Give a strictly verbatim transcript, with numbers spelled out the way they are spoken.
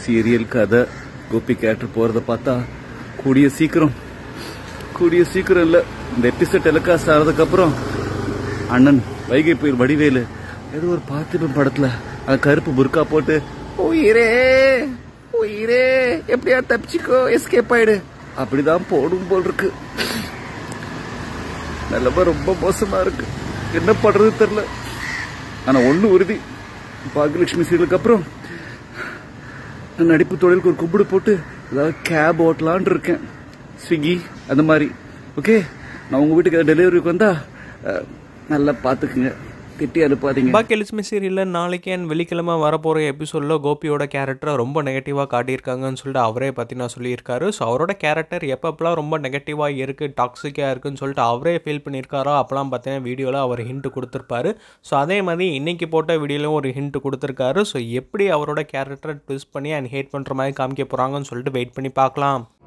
Serial கதை Gopi character போறத பார்த்தா கூடிய சீக்கிரம் கூடிய சீக்கிரம் இல்ல இந்த எபிசோட் டெலிகாஸ்ட் ஆனதுக்கு அப்புறம் அண்ணன் வைகை புயல் வடிவேலு ஏதோ ஒரு பார்த்திபன் படத்துல அந்த கருப்பு புர்கா போட்டு உயிரே உயிரே எப்படியா தப்பிச்சுக்கோ எஸ்கேப் ஆயிடு அப்படிதான் போடும் போல் இருக்கு. நிலைமை ரொம்ப மோசமா இருக்கு. என்ன பண்றது தெரியல. ஆனா ஒண்ணு உறுதி, பாகியலட்சுமி சீரியலுக்கு அப்புறம் நடிப்பு தொழிலுக்கு ஒரு கும்பிடு போட்டு ஏதாவது கேப் ஓட்டலான் இருக்கேன். ஸ்விக்கி அந்த மாதிரி. ஓகே, நான் உங்க வீட்டுக்கு டெலிவரிக்கு வந்தா நல்லா பாத்துக்குங்க, திட்டி அனுப்பாதீங்க. பாக்கியலட்சுமி சீரியலில் நாளைக்கு அண்ட் வெள்ளிக்கிழமை வரப்போகிற எபிசோடில் கோபியோட கேரக்டரை ரொம்ப நெகட்டிவாக காட்டியிருக்காங்கன்னு சொல்லிட்டு அவரே பற்றி நான் சொல்லியிருக்காரு. ஸோ அவரோட கேரக்டர் எப்பப்பெல்லாம் ரொம்ப நெகட்டிவாக இருக்குது, டாக்ஸிக்காக இருக்குன்னு சொல்லிட்டு அவரே ஃபீல் பண்ணியிருக்காரோ அப்போலாம் பார்த்தீங்கன்னா வீடியோவில் அவர் ஹிண்ட் கொடுத்துருப்பாரு. ஸோ அதே மாதிரி இன்றைக்கி போட்ட வீடியோலையும் ஒரு ஹிண்ட் கொடுத்துருக்காரு. ஸோ எப்படி அவரோட கேரக்டரை ட்விஸ்ட் பண்ணி அண்ட் ஹேட் பண்ணுற மாதிரி காமிக்க போகிறாங்கன்னு சொல்லிட்டு வெயிட் பண்ணி பார்க்கலாம்.